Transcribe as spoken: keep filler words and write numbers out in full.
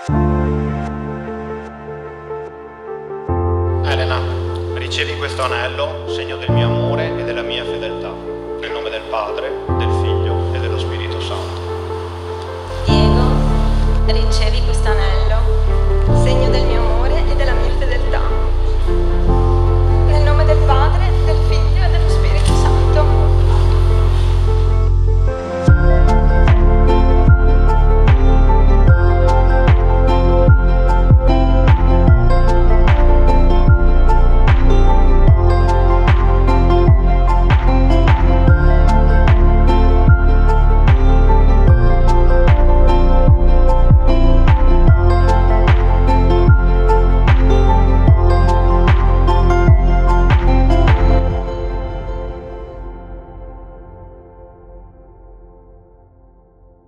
Elena, ricevi questo anello, segno del mio amore e della mia fedeltà, nel nome del Padre, del Figlio e dello Spirito Santo.